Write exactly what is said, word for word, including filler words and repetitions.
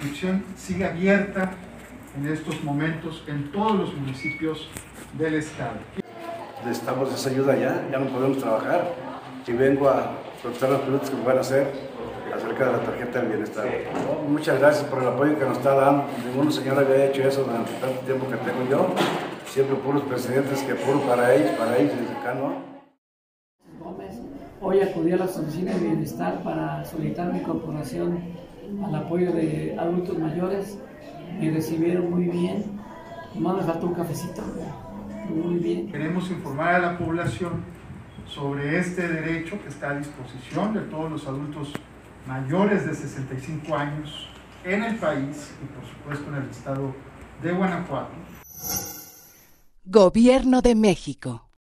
inscripción sigue abierta en estos momentos en todos los municipios del estado. Necesitamos esa ayuda ya, ya no podemos trabajar y vengo a contestar las preguntas que me van a hacer acerca de la tarjeta del bienestar. Muchas gracias por el apoyo que nos está dando. Ningún señor había hecho eso durante tanto tiempo que tengo yo. Siempre puros presidentes que puro para ellos, para ellos, desde acá, ¿no? Gómez, hoy acudí a las oficinas de bienestar para solicitar mi incorporación al apoyo de adultos mayores. Me recibieron muy bien, nomás me faltó un cafecito, muy bien. Queremos informar a la población sobre este derecho que está a disposición de todos los adultos mayores de sesenta y cinco años en el país y por supuesto en el estado de Guanajuato. Gobierno de México.